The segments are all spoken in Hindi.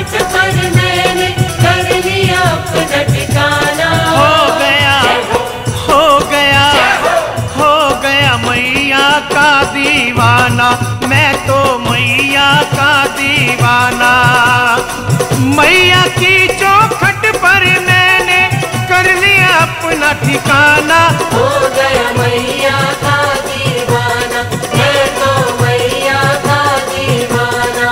घाट पर मैंने कर लिया अपना ठिकाना। हो गया मैया का दीवाना, मैं तो मैया का दीवाना। मैया की चौखट पर मैंने कर लिया अपना ठिकाना। हो गया मैया का दीवाना, मैं तो मैया का दीवाना।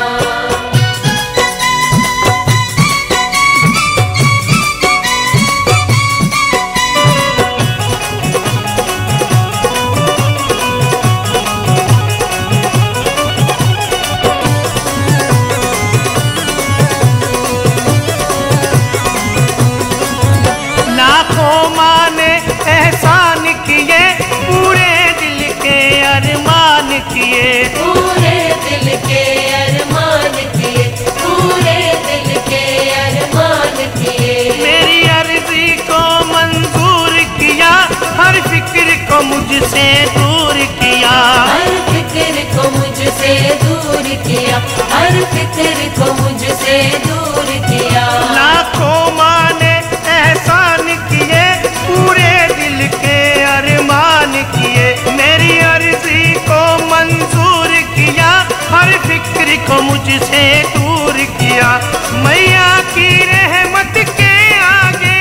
लाखों माँ ने एहसान किए, पूरे दिल के अरमान किए। पूरे दिल के अरमान किए, पूरे दिल के अरमान किए। मेरी अर्जी को मंजूर किया, हर फिक्र को मुझसे दूर किया। हर फिक्र को मुझसे दूर किया, हर फिक्र को मुझसे दूर किया। लाखों माँ ने एहसान किए, पूरे दिल के अरमान किए। मेरी अर्जी को मंजूर किया, हर फिक्र को मुझसे दूर किया। मैया की रहमत के आगे,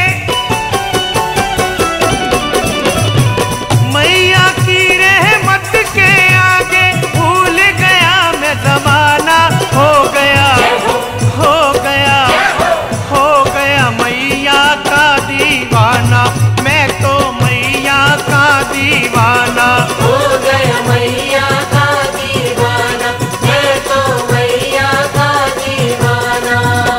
मैया की रहमत के आगे भूल गया मैं ज़माना। हो गया मैया का दीवाना, मैं तो मैया का दीवाना। हो गया मैया का दीवाना, मैं तो मैया का दीवाना।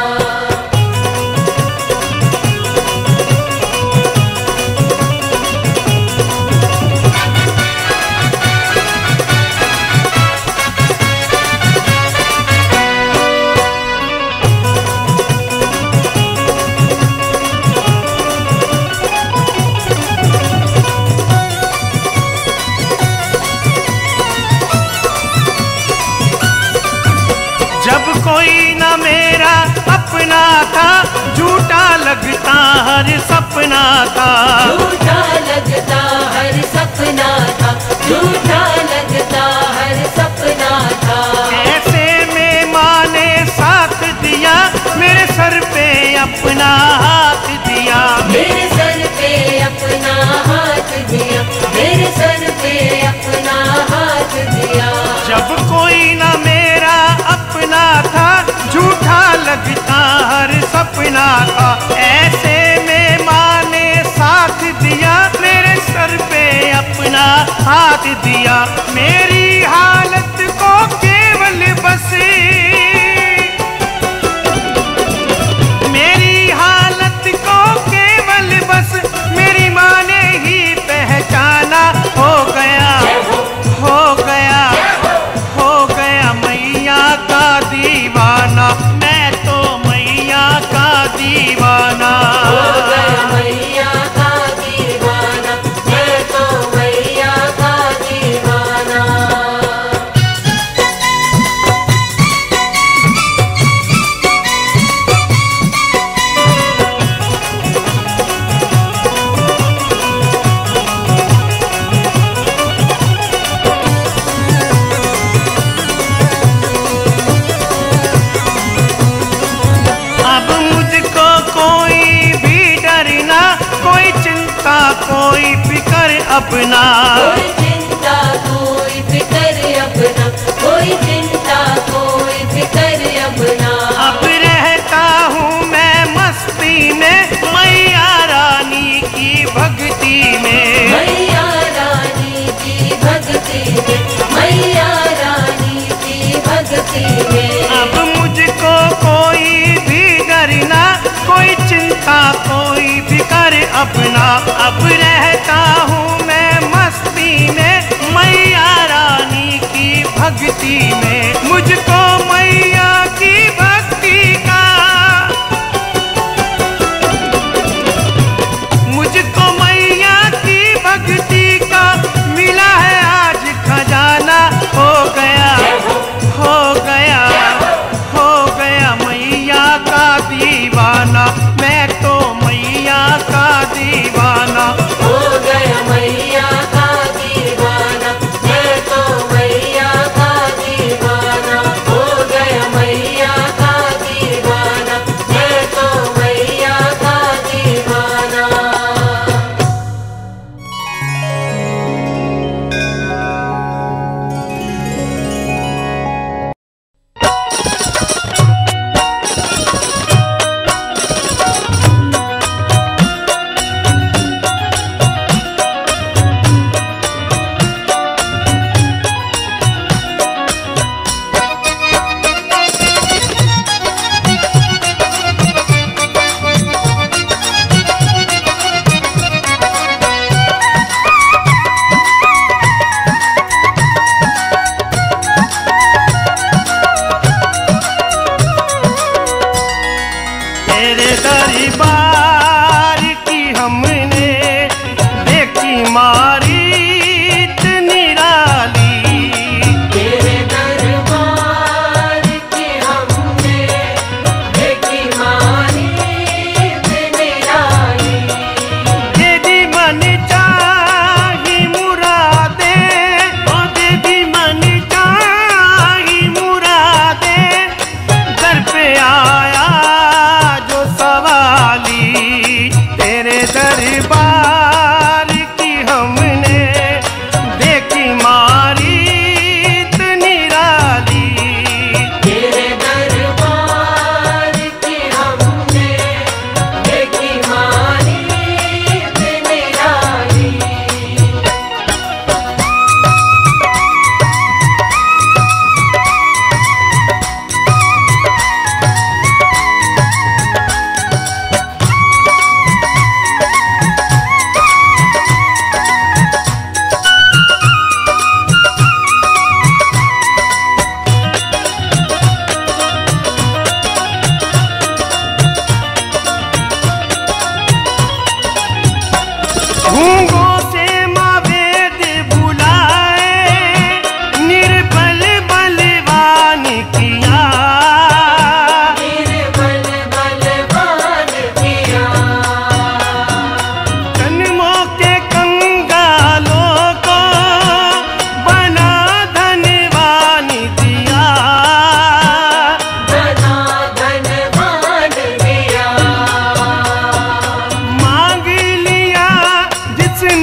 जब कोई न मेरा अपना था, झूठा लगता हर सपना था। झूठा लगता हर सपना था, झूठा लगता हर सपना था। ऐसे में माँ ने साथ दिया, मेरे सर पे अपना हाथ दिया। मेरे सर पे अपना हाथ दिया, मेरे सर पे अपना हाथ दिया। जब कोई न मेरा अपना था, झूठा लगता हर सपना था। ऐसे में माँ ने साथ दिया, मेरे सर पे अपना हाथ दिया। मेरी हालत को केवल बस, मेरी हालत को केवल बस मेरी माँ ने ही पहचाना। हो गया मैया का दीवाना, मैं तो मैया का दीवाना। हो गया मैया का दीवाना, मैं तो मैया का दीवाना। अब मुझको कोई भी डर ना, कोई चिंता कोई फिक्र अपना। कोई चिंता कोई फिक्र अपना, कोई चिंता कोई फिक्र अपना। अब रहता हूँ मैं मस्ती में, मैया रानी की भक्ति में। मैया रानी की भक्ति में, मैया रानी की भक्ति में। अब मुझको कोई भी डर ना, कोई चिंता कोई फिक्र अपना। अब रहता हूँ मैं मस्ती में, मैया रानी की भक्ति में। मुझको मैया की भक्ति का, मुझको मैया की भक्ति का मिला है आज खजाना। हो गया तेरे दरबार की हमने देखी मारी निराली, तेरे दरबार की हमने देखी मारी निराली। देवी मन चाही मुरादे, ओ देवी मन चाही मुरादे, दर पे आया जो सवाली, तेरे दरबार की हमने देखी मारी निराली। तेरे दरबार की हमने देखी मारी निराली। गूंगों से माँ वेद बुलाए, निर्बल बलवान किया, निर्बल बलवान किया। जन्मों के कंगालों को बना धनवान दिया, बना धनवान दिया। मांग लिया जिस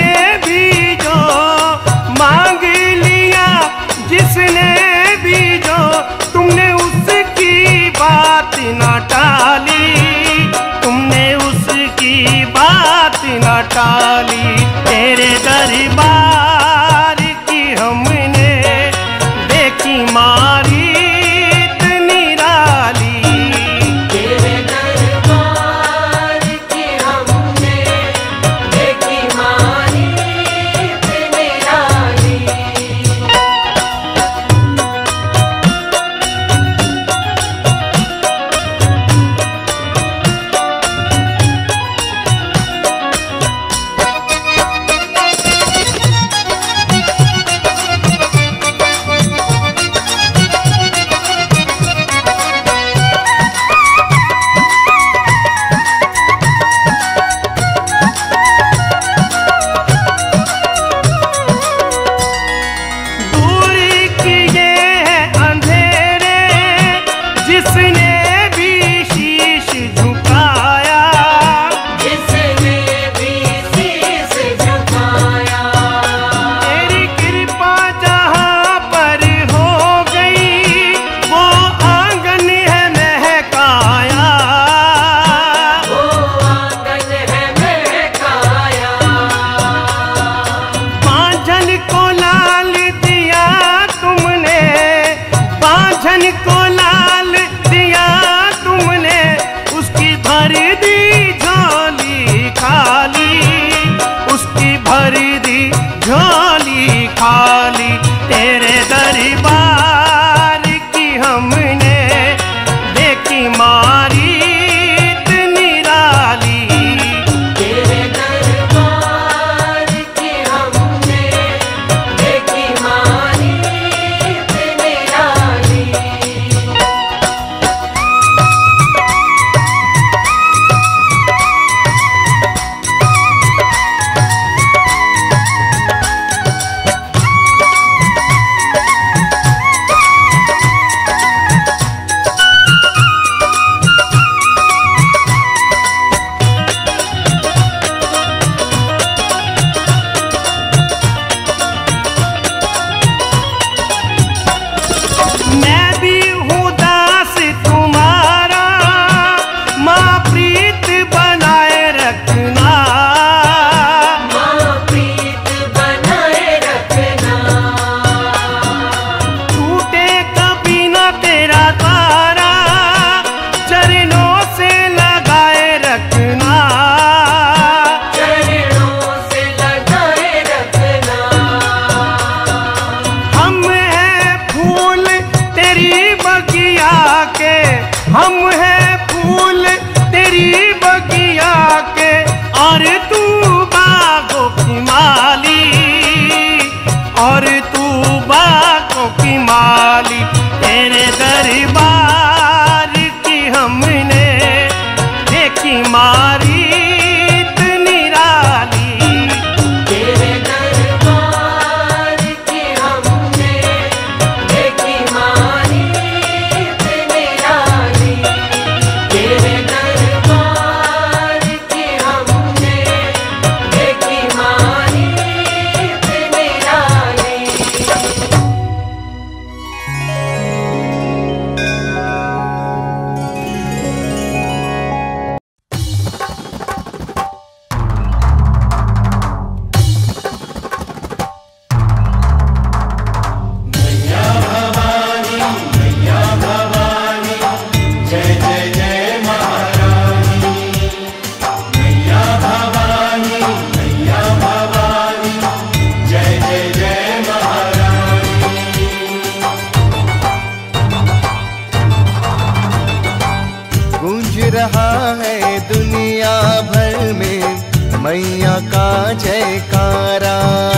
गूंज रहा है दुनिया भर में मैया का जयकारा।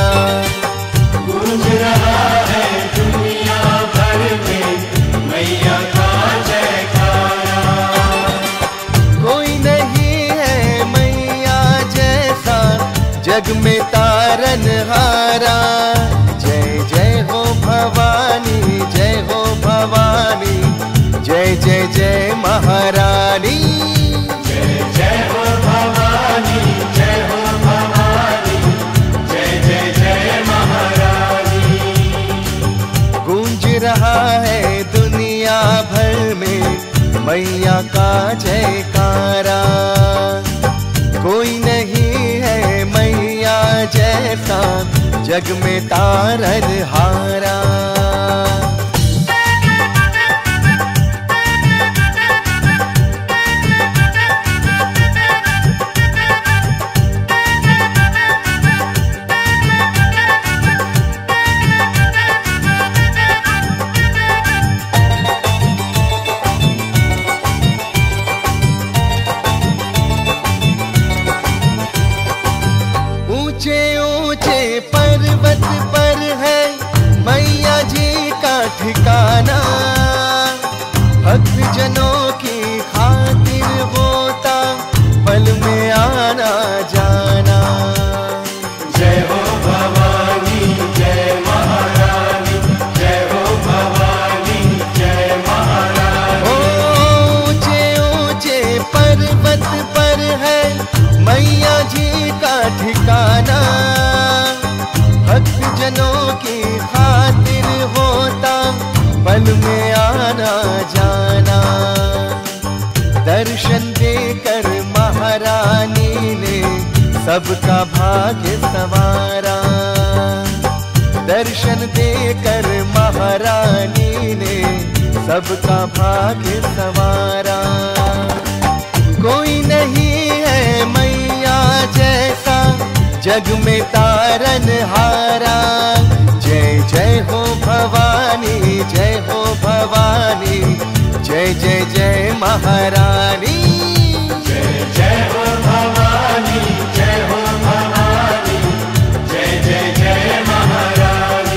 गूंज रहा है दुनिया भर में मैया का जयकारा। कोई नहीं है मैया जैसा जग में तारनहारा। जय जय हो भवानी, जय हो भवानी, जय जय जय महारानी। जय जय हो भवानी, जय हो भवानी, जय जय जय महारानी। गूंज रहा है दुनिया भर में मैया का जयकारा। कोई नहीं है मैया जैसा जग में तारनहारा। ऊंचे ऊंचे पर्वत पर है मैया जी का ठिकाना। भक्त जनों की खातिर होता पल में आना जाना। जय हो भवानी, जय महारानी, जय हो भवानी, जय महारानी। ऊंचे ऊंचे पर्वत पर है मैया जी का ठिकाना। भक्त जनों की खातिर होता पल में आना जाना। दर्शन देकर महारानी ने सबका भाग्य संवारा। दर्शन देकर महारानी ने सबका भाग्य संवारा। कोई नहीं है मैया जैसा जग में तारनहारा। जय जय हो भवानी, जय हो भवानी, जय जय जय महारानी। जय जय हो भवानी, जय हो भवानी, जय जय जय महारानी।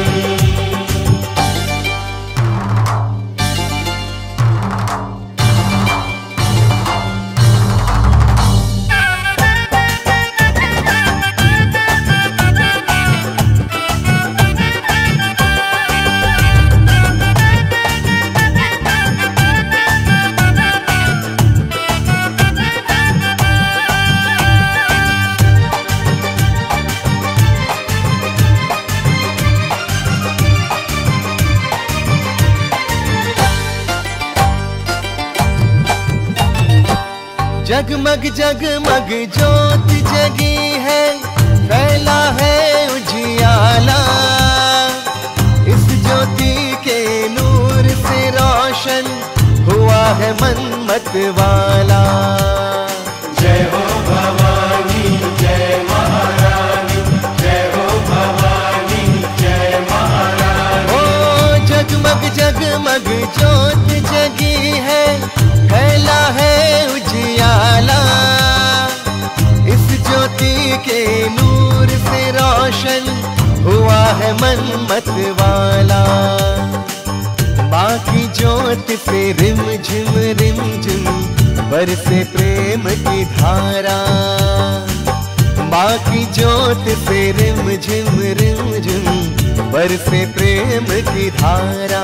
जगमग जगमग ज्योत जगी है, फैला है उजियाला। इस ज्योति के नूर से रोशन हुआ है मन मत वाला। जय हो भवानी, जय महारानी, जय हो भवानी, जय महारानी। ओ जगमग जगमग ज्योत जगी है, फैला है उजियाला। इस ज्योति के नूर से रोशन हुआ है मन मत वाला। माँ की ज्योत से रिम झिम बरसे प्रेम की धारा। माँ की ज्योत से रिम झिम बरसे प्रेम की धारा।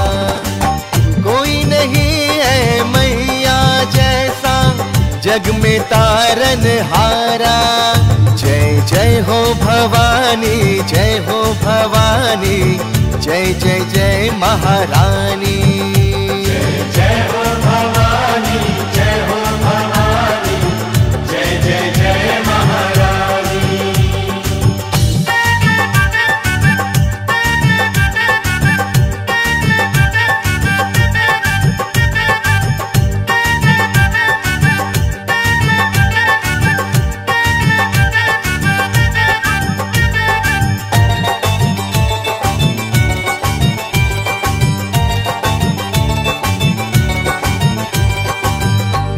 कोई नहीं है मैया जैसा जग में तारनहारा। जय जय हो भवानी, जय हो भवानी, जय जय जय महारानी। जय जय हो भवानी, जय हो भवानी, जय जय जय महारानी।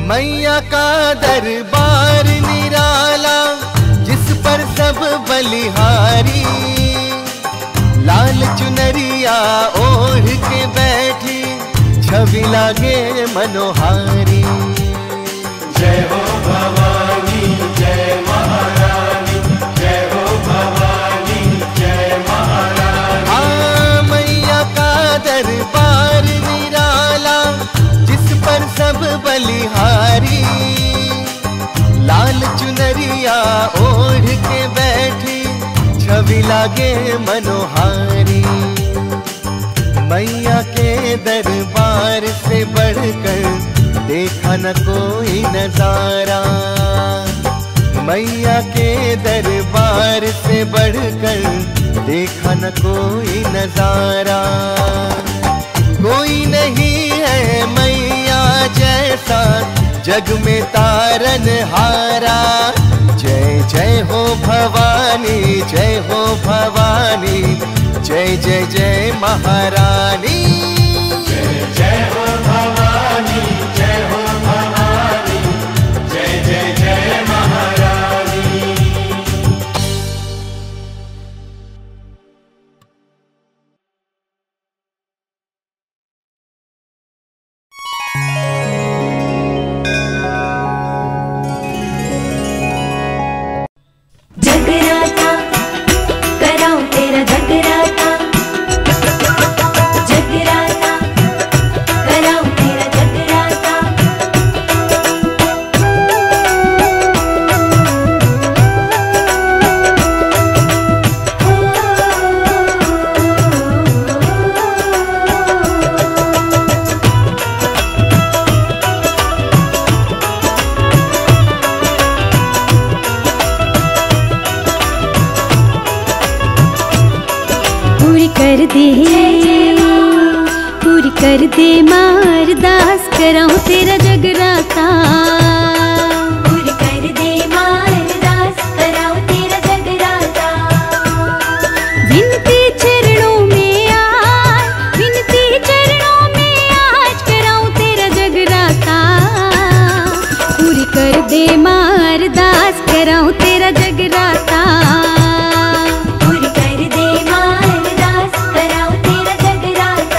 मैया का दरबार निराला, जिस पर सब बलिहारी, लाल चुनरिया ओढ़ के बैठी, छवि लागे मनोहारी। जय हो भवानी जय महारानी, जय हो भवानी जय महारानी। हाँ, मैया का दरबार निराला, जिस पर सब बलिहारी, लाल चुनरिया ओढ़ के बैठी, छवि लागे मनोहारी। मैया के दरबार से बढ़कर देखा न कोई नजारा, मैया के दरबार से बढ़कर देखा न कोई नजारा। कोई नहीं है मैया जैसा जग में तारन हारा। जय जय हो भवानी, जय हो भवानी, जय जय जय महारानी। जय जय हो भवानी, जय हो भवानी, जय जय जय महारानी। जगराता कराऊं तेरा जगराता, जगराता कराऊं तेरा जगराता। पूरी कर दे, पूरी कर दे माँ अरदास, कराऊं तेरा जगराता। पूरी कर दे माँ अरदास, कराऊं तेरा जगराता। विनती चरणों में आज, विनती चरणों में आज, कराऊं तेरा जगराता। पूरी कर दे माँ अरदास, कराऊं तेरा जगराता। पूरी कर दे माँ अरदास, कराऊं तेरा जगराता।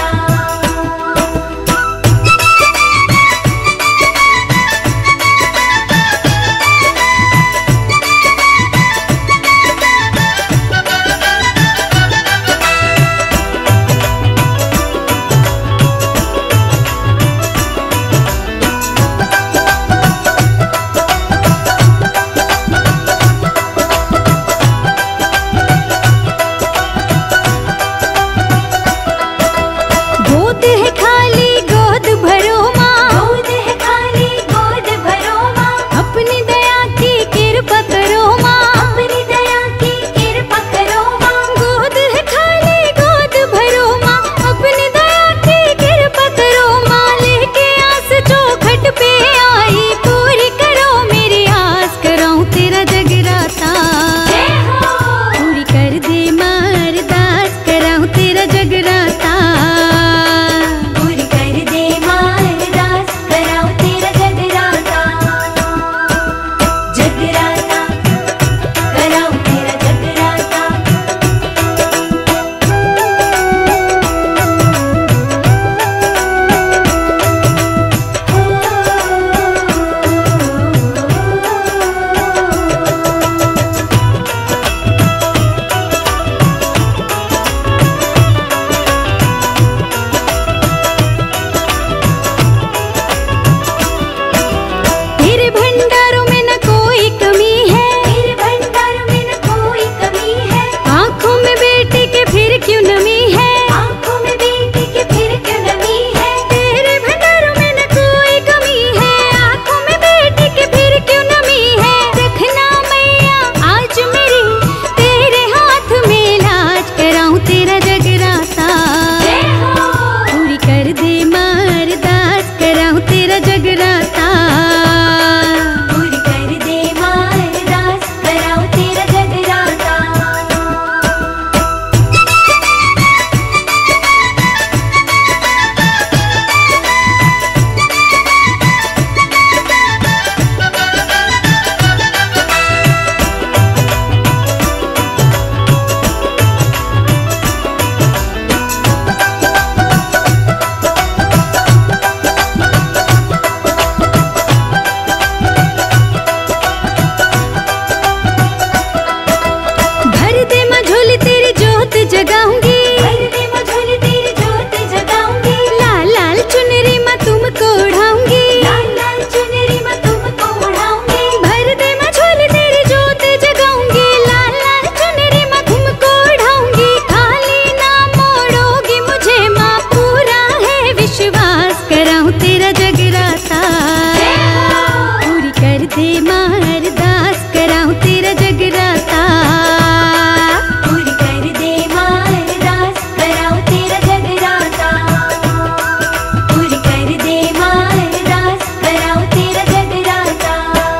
दे माँ अरदास कराऊं तेरा जगराता। पूरी कर दे माँ अरदास कराऊं तेरा जगराता। पूरी कर दे माँ अरदास कराऊं तेरा जगराता।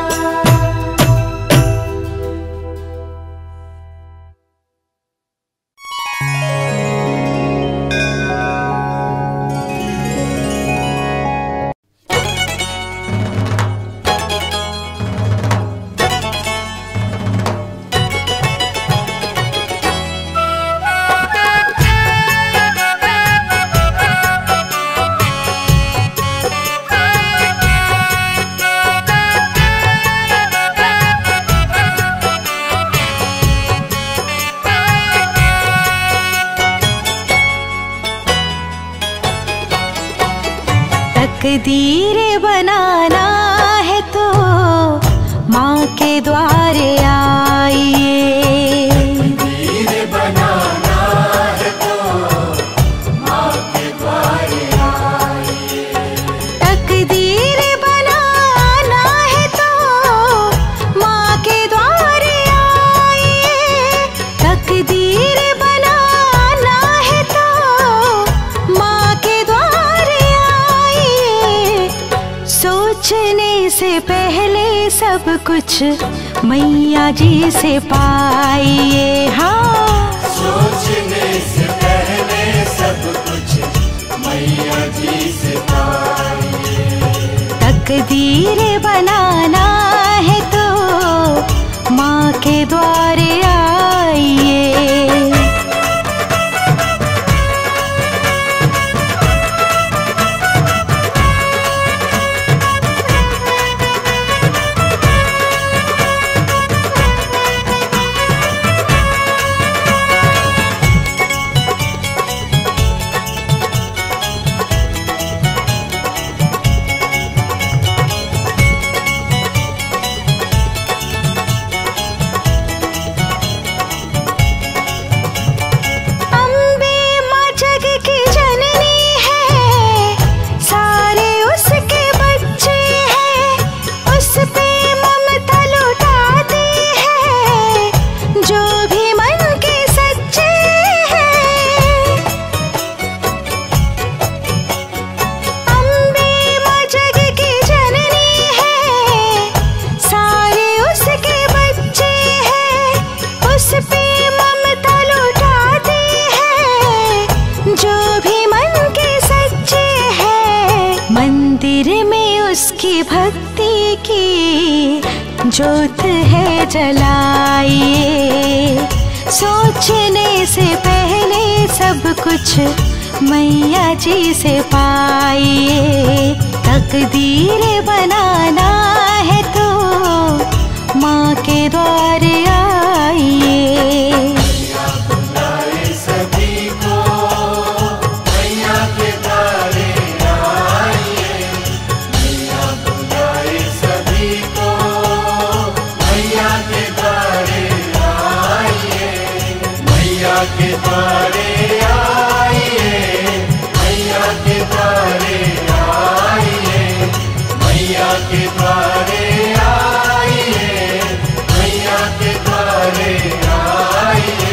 तकदीर बनाना है तो माँ के द्वारे आइए। तकदीर बनाना है तो माँ के द्वारे आइए। तकदीर बनाना है तो माँ के द्वारे आइए। तकदीर बनाना है तो माँ के द्वारे आइए। सोचने से पहले सब कुछ मैया जी से पाइए। हाँ, सोचने से पहले सब कुछ मैया जी से पाइए। तकदीर बनाना है तो माँ के द्वारे आइए। उसकी भक्ति की ज्योत है जलाइए। सोचने से पहले सब कुछ मैया जी से पाइए। तकदीर बनाना है तो माँ के द्वारे आइए। के द्वारे आइए, मैया के द्वारे आइए। मैया के द्वारे आइए, मैया के द्वारे आइए।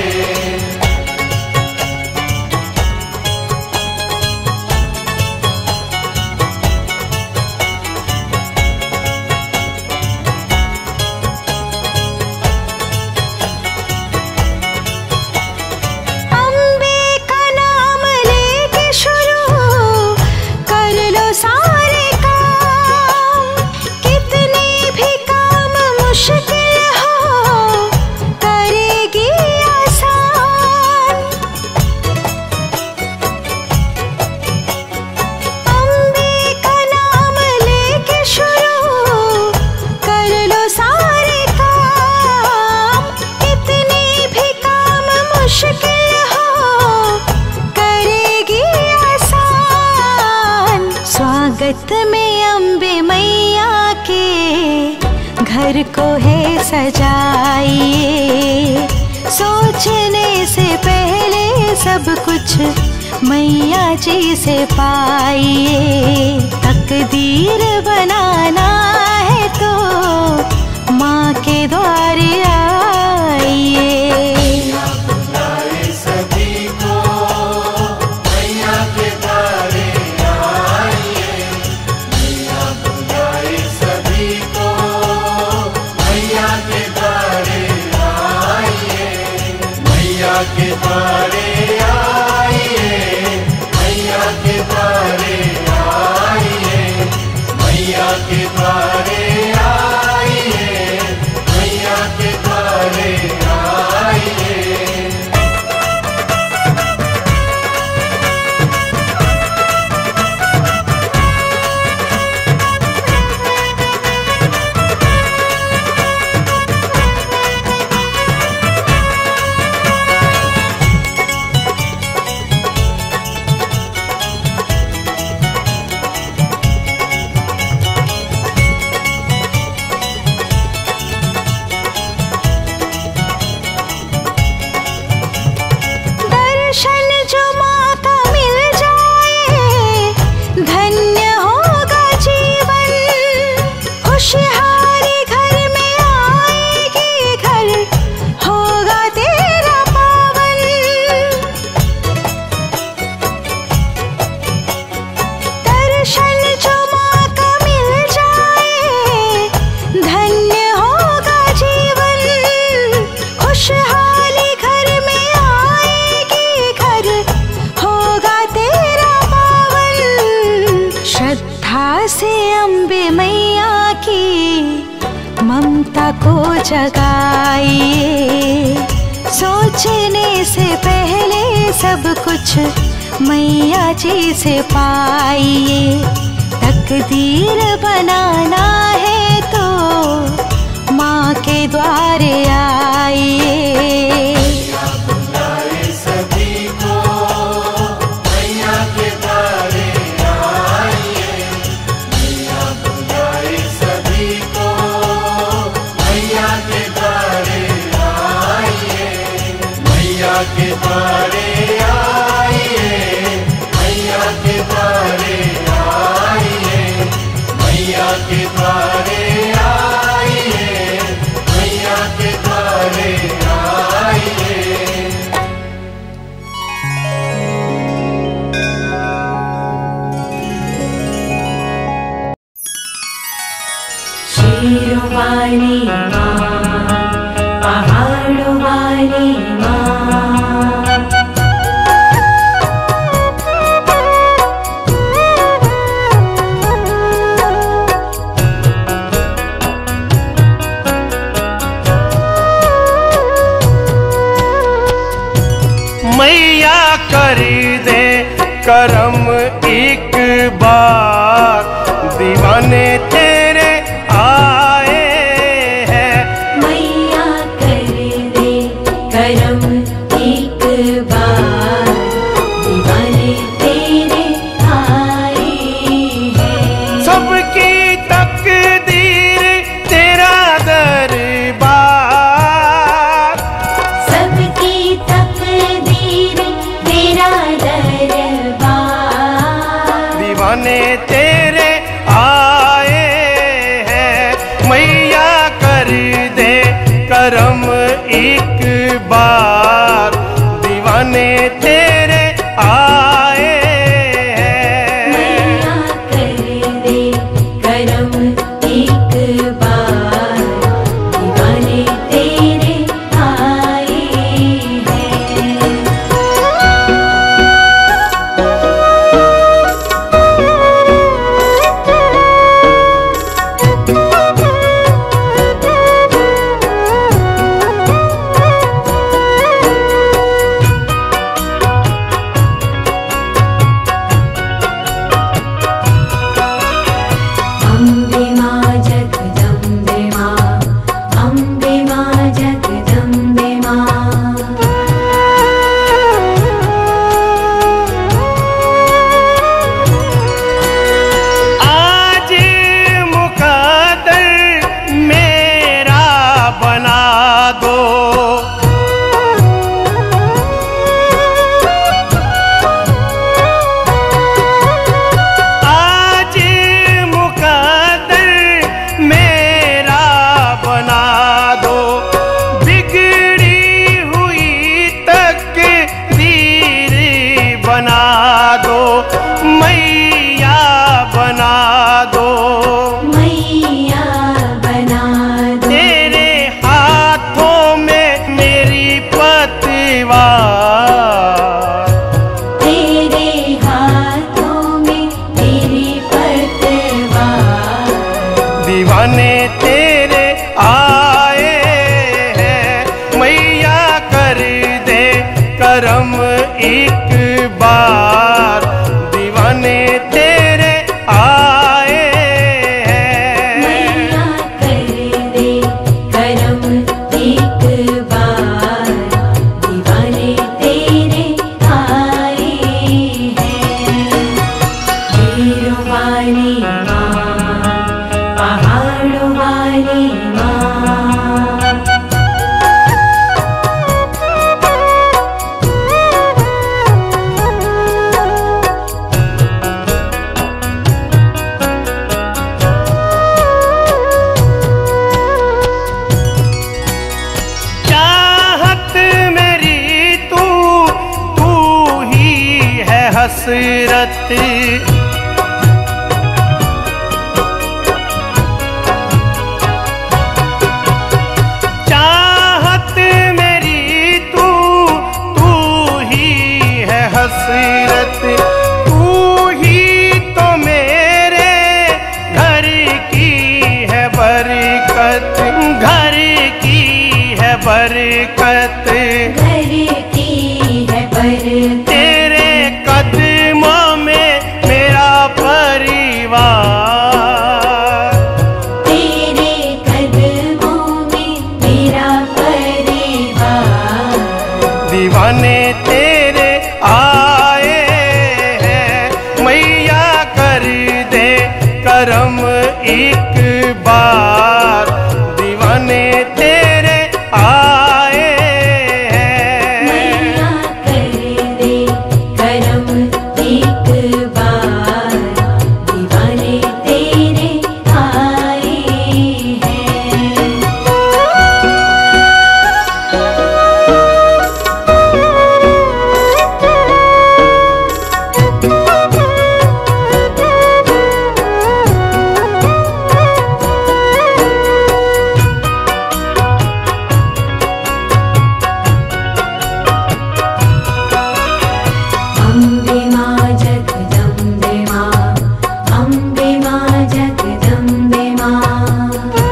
स्वागत में अम्बे मैया के घर को है सजाइए। सोचने से पहले सब कुछ मैया जी से पाइए। तकदीर बनाना है तो द्वारे आइए, मैया के द्वारे आइए, मैया के द्वारे आइए, मैया के द्वारे आइए। दर्शन जो माँ का मिल जाए, धन्य होगा जीवन। खुशहाली घर में आएगी, घर होगा तेरा पावन। दर्शन जो माँ का मिल जाए, धन्य होगा जीवन। खुशहाली घर में आएगी, घर होगा तेरा पावन। श्रद्धा से अम्बे मैया की ममता को जगाइए। सोचने से पहले सब कुछ मैया जी से पाइए। तकदीर बनाना है तो माँ के द्वारे आइए। बुलाए सभी को मैया के द्वारे आइए, मैया बुलाए सभी को मैया के द्वारे आइए, मैया के द्वारे आइए, मैया के द्वारे आइए, मैया के द्वारे आइए, मैया के द्वारे आइए। शेरों वाली माँ, पहाड़ों वाली माँ, मैया कर दे करम एक बार, दीवाने तेरे आए हैं। मैया कर दे करम एक बार, दीवाने तेरे आए हैं। सबकी तकदीर तेरा दरबार, सबकी तकदीर तेरा दरबार, दीवाने तेरे आए हैं। मैया कर दे करम एक बार, दीवाने तेरे आए हैं। मैया कर दे करम एक बार, दीवाने तेरे आए हैं। दीवाने तेरे आए हैं। मैया कर दे करम एक बार, दीवाने तेरे आए हैं। मैया कर दे करम एक बार, दीवाने तेरे आए हैं। शेरों वाली माँ, पहाड़ों वाली माँ, चाहत मेरी तू ही है हसरत, चाहत मेरी तू ही है हसरत, तू ही तो मेरे घर की है बरकत, घर की है बरकत, घर की है बरकत। तेरे कदमों में मेरा परिवार, तेरे कदमों में मेरा परिवार, दीवाने तेरे आए हैं। मैया कर दे करम एक बार, दीवाने तेरे आए हैं। मैया कर दे करम एक बार, दीवाने तेरे आए हैं। अम्बे माँ जगदम्बे माँ, अम्बे माँ जगदम्बे माँ,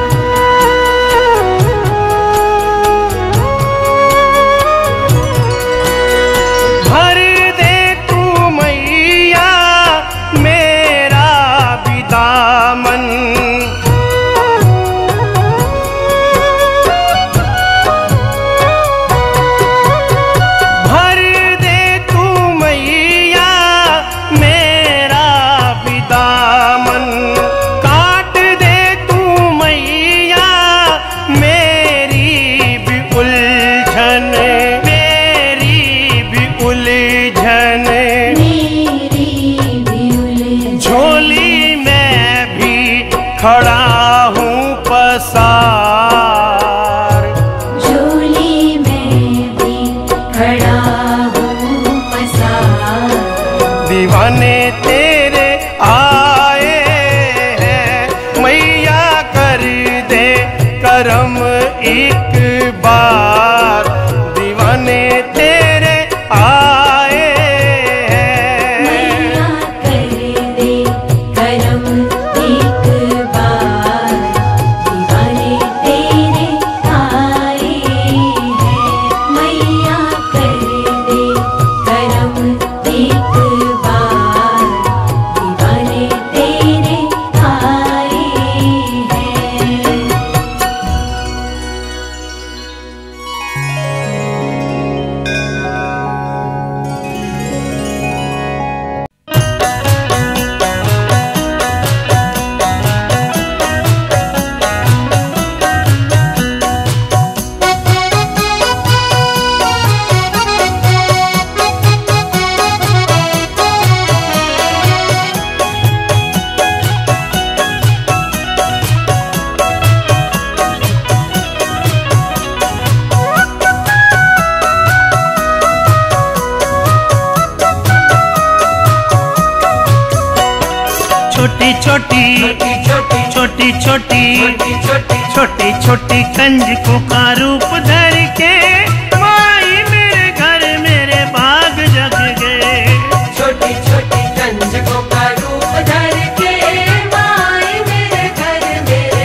भर दे तू मैया मेरा भी दामन, भर दे तू मैया मेरा भी दामन, काट दे तू मैया मेरी भी उलझन, मेरी भी उलझन, मेरी भी उलझन। झोली में भी खड़ा हूँ पसार, झोली में भी खड़ा हूँ पसार, दीवाने तेरे आए हैं। मैया कर दे करम एक बार, दीवाने तेरे आए हैं। मैया कर दे करम एक बार, दीवाने तेरे आए हैं। मैया कर दे करम एक बार, दीवाने तेरे आए हैं। छोटी छोटी छोटी छोटी छोटी छोटी कंजकों का रूप धर के माई मेरे घर मेरे बाग जग गए। छोटी छोटी कंजकों का रूप धर के माई मेरे घर मेरे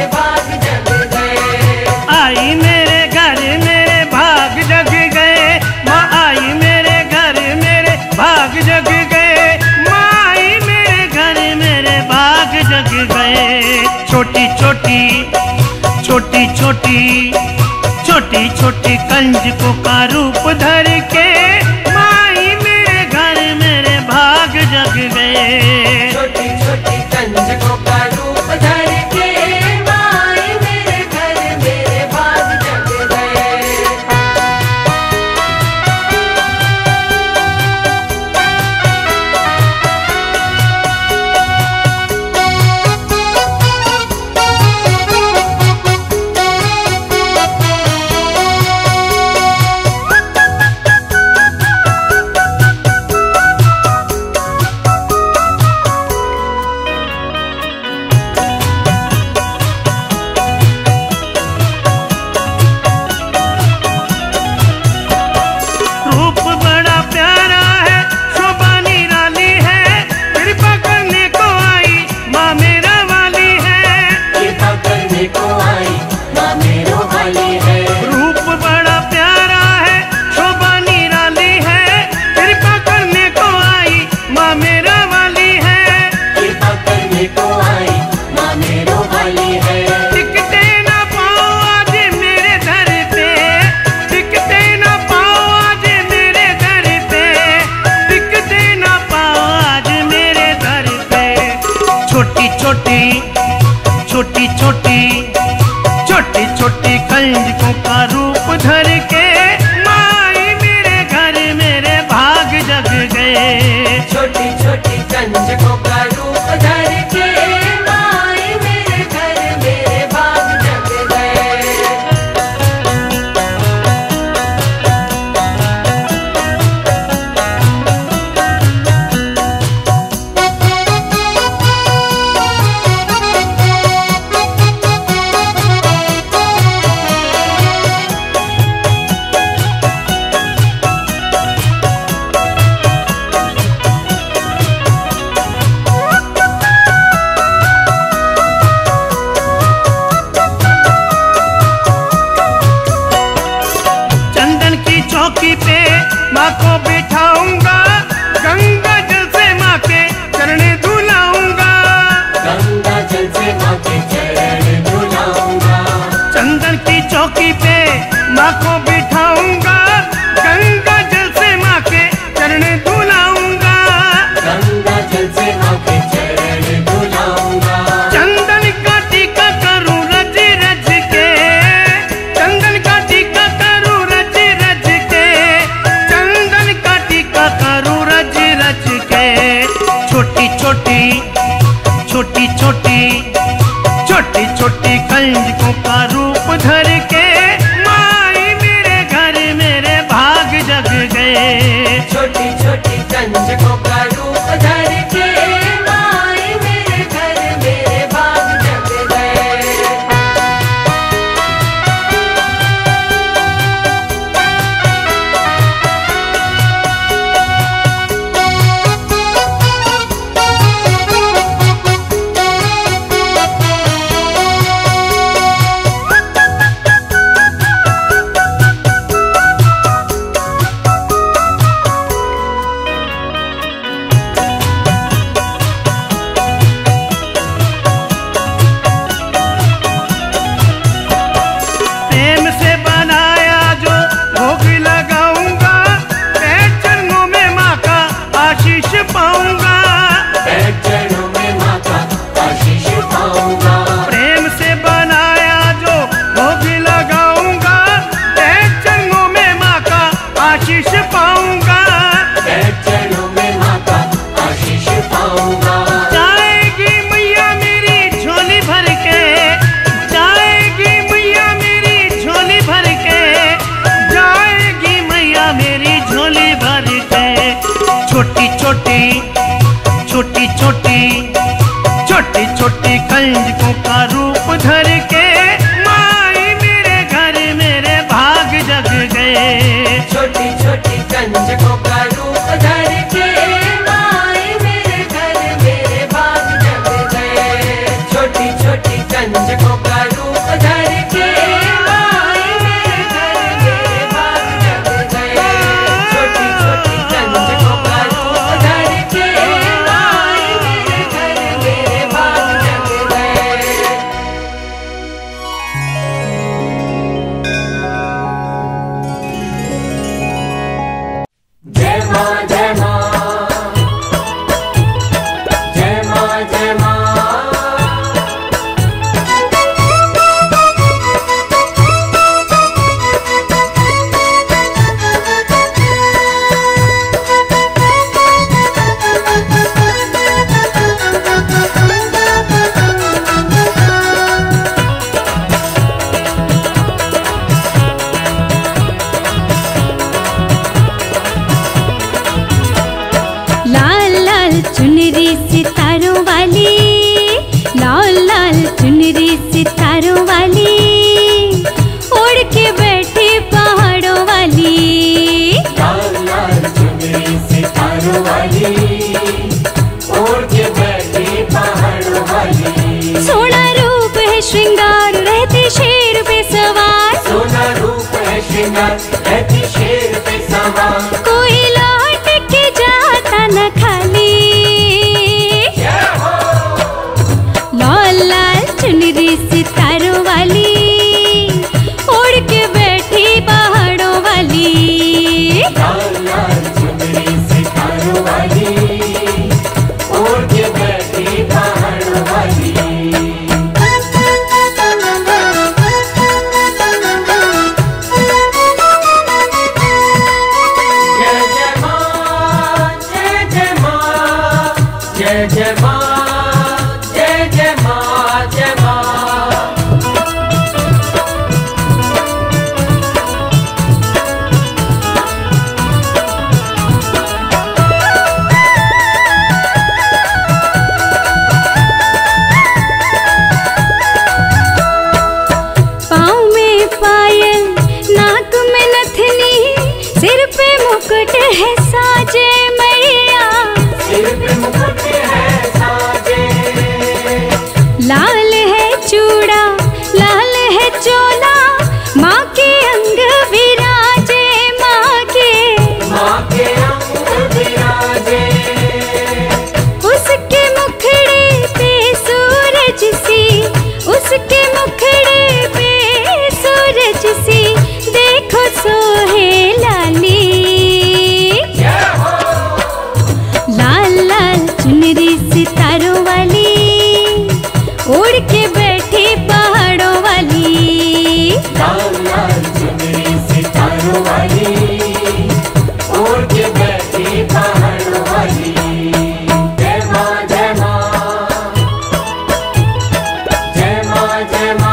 छोटी छोटी छोटी छोटी छोटी छोटी कंजकों का रूप धर के माई मेरे घर मेरे भाग जग गए। छोटी छोटी कंजकों का रूप धर के माई मेरे घर मेरे भाग जग गए। छोटी छोटी छोटी छोटी कंजकों का रूप धर के माई मेरे घर मेरे भाग जग गए। छोटी छोटी कंजकों का रूप धर के माई मेरे घर मेरे भाग जग गए। चौकी पे माँ को बिठाऊंगा, गंगा जल से माँ के चरण धुलाऊंगा। गंगा जल से माँ के चरण धुलाऊंगा। चंदन की चौकी पे माँ को बिठाऊंगा, गंगा जल से माँ के चरण धुलाऊंगा। गंगा जल से माँ के चरण धुलाऊंगा। चंदन का टीका करूं रज रज के, चंदन का टीका करूं रज रज के, चंदन का टीका करूं रज रज के। छोटी छोटी छोटी छोटी छोटी छोटी कंजकों का रूप धर के माई मेरे घर मेरे भाग जग गए। छोटी छोटी कंजकों का रूप धर के माई मेरे घर मेरे भाग जग गए। प्रेम से बनाया जो भोग लगाऊंगा, पैर चरणों में माँ का आशीष पाऊंगा। पैर चरणों में माँ का आशीष पाऊंगा। प्रेम से बनाया जो भोग लगाऊंगा, पैर चरणों में माँ का आशीष पाऊंगा। पैर चरणों में माँ का आशीष पाऊंगा। जाएगी मैया मेरी झोली भर के, जाएगी मैया मेरी झोली भर के, जाएगी मैया मेरी झोली भर के। छोटी छोटी छोटी छोटी छोटी छोटी कंजकों का रूप धर के माई मेरे घर मेरे भाग जग गए। छोटी छोटी कंजकों का रूप धर के माई मेरे घर मेरे भाग जग गए। छोटी छोटी कंजकों का रूप धर के माई मेरे घर मेरे भाग जग गए। छोटी छोटी कंजकों का रूप धर के माई मेरे घर मेरे भाग जग गए। मैया रहती शेर पे सवार। कोई लौट के जाता न खाली, लाल लाल चुनरी सितारों वाली उड़ के बैठी पहाड़ों वाली। लाल लाल चुनरी सितारों वाली उड़ के बैठी पहाड़ों वाली। जय जय माँ, जय जय माँ, जय जय माँ, जय जय माँ, जय माँ। पाँव में पायल, नाक में नथनी, सिर पे मुकुट है साजे मैया। सिर पे मुकुट है साजे, लाल है चूड़ा, लाल है चोला, माँ के अंग विराजे, माँ के अंग विराजे। उसके मुखड़े पे सूरज सी, उसके मुखड़े पे सूरज सी, देखो सोहे लाली। लाल लाल चुनरी सितारों वाली उड़ के बैठी पहाड़ों वाली। लाल लाल चुनरी सितारों वाली उड़ के बैठी पहाड़ों वाली। जय माँ, जय माँ, जय माँ, जय माँ।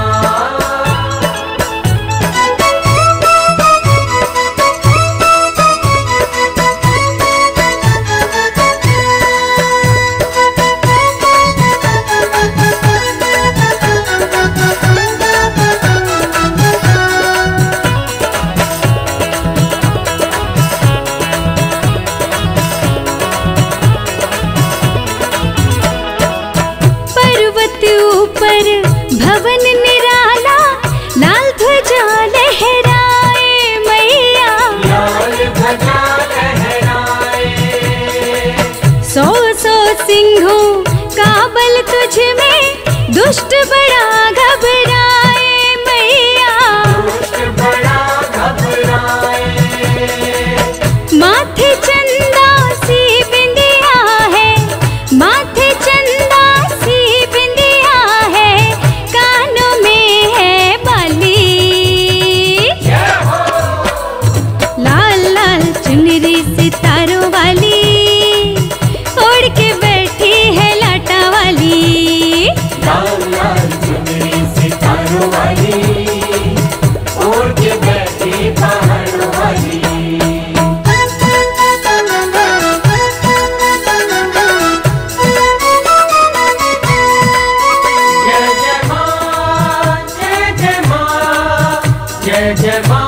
पर्वत ऊपर भवन निराला, लाल ध्वजा लहराए मैया। लाल ध्वजा लहराए, सौ सौ सिंहों का बल तुझ में, दुष्ट बड़ा घबराए मैया। दुष्ट बड़ा घबराए। माथे चंदा सी बिंदिया है, माथे चंदा सी बिंदिया है, कानों में है बाली। लाल लाल चुनरी सितारों वाली उड़ के बैठी है लाटा वाली। लाल लाल चुनरी सितारों वाली उड़ के बैठी पहाड़ों वाली। जय जय माँ, जय जय माँ, जय जय माँ।